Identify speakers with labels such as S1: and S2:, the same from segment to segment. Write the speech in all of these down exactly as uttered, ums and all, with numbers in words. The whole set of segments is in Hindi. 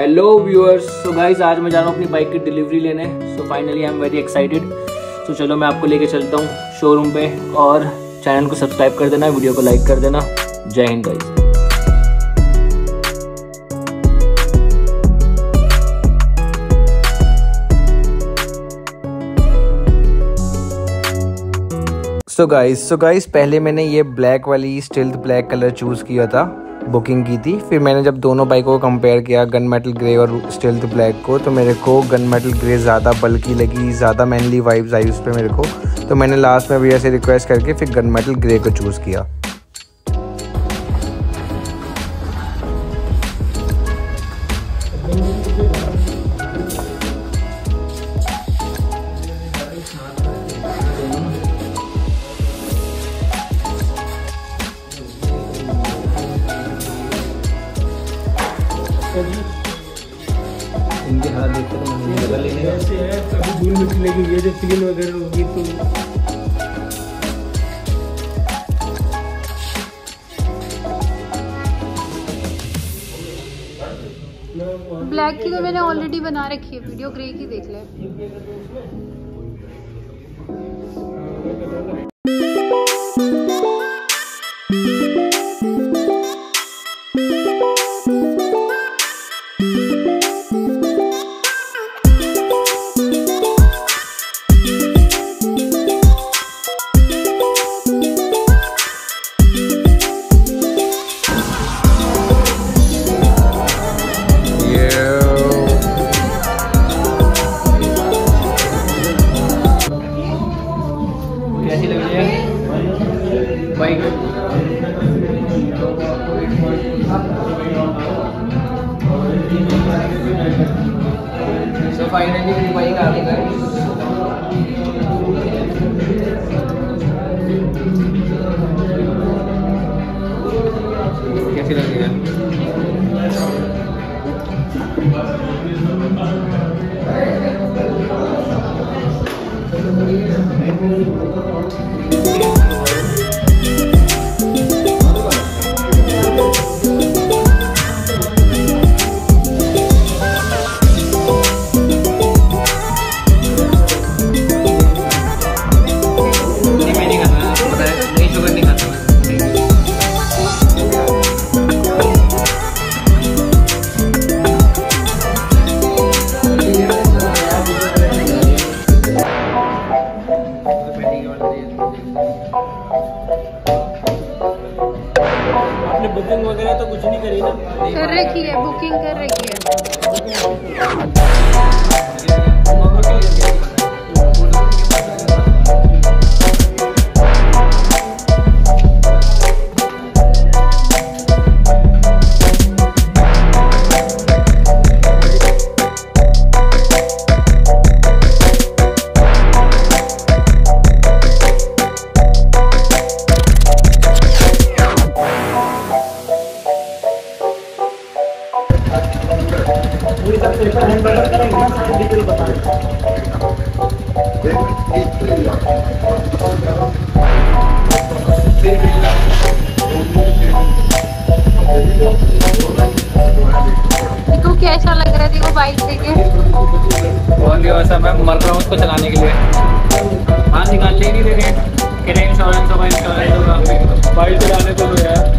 S1: हेलो व्यूअर्स, सो गाइस आज मैं जा रहा हूँ अपनी बाइक की डिलीवरी लेने। So finally I am very excited. So चलो मैं आपको लेके चलता हूँ शोरूम पे, और चैनल को सब्सक्राइब कर देना, वीडियो को लाइक कर देना। जय हिंद guys.
S2: So guys so guys पहले मैंने ये ब्लैक वाली स्टिल्थ ब्लैक कलर चूज़ किया था, बुकिंग की थी। फिर मैंने जब दोनों बाइकों को कंपेयर किया, गन मेटल ग्रे और स्टिल्थ ब्लैक को, तो मेरे को गन मेटल ग्रे ज़्यादा बल्कि लगी, ज़्यादा मैनली वाइब्स आई उस पर मेरे को। तो मैंने लास्ट में भैया से रिक्वेस्ट करके फिर गन मेटल ग्रे को चूज़ किया।
S1: इनके हाथ देखते तो मुझे लगा लेने
S3: ऐसे है, कभी धूल मिट्टी लगी, ये जो क्लीन वगैरह होगी तो
S4: ब्लैक की तो मैंने ऑलरेडी बना रखी है वीडियो, ग्रे की देख ले।
S1: कैसी लग रही है बाइक? सो फाइनली मेरी बाइक आ गई गाइस। कैसी लग रही है?
S3: आपने बुकिंग वगैरह तो कुछ नहीं करी ना?
S4: कर रखी है, बुकिंग कर रखी है। तो कैसा लग रहा है वो बाइक लेके?
S1: बहुत वैसा मैं मर रहा हूँ उसको चलाने के लिए। हाँ निकाल ले नहीं दे रहे कि नहीं, इंश्योरेंस होगा इंश्योरेंस होगा।
S3: बाइक चलाने को तो यार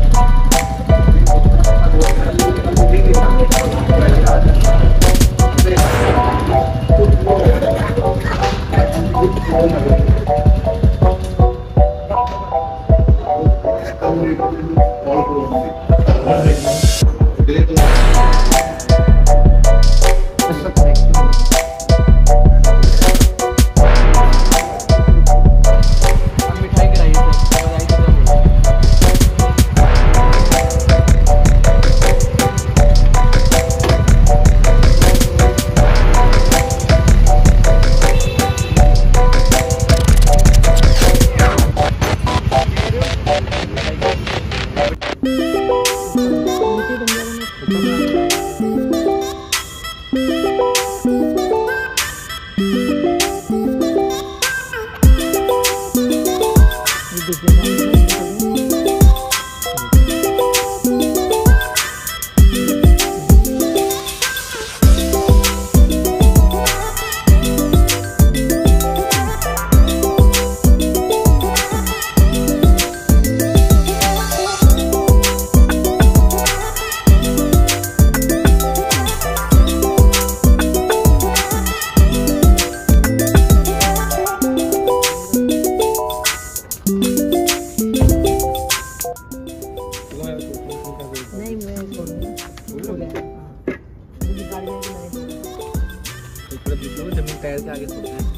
S2: टायर के आगे सोते हैं।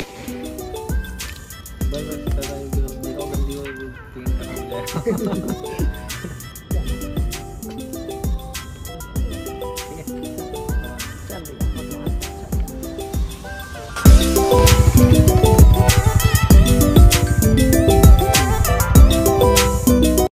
S2: बस बस गंदी हो पेंट करना हो जाएगा।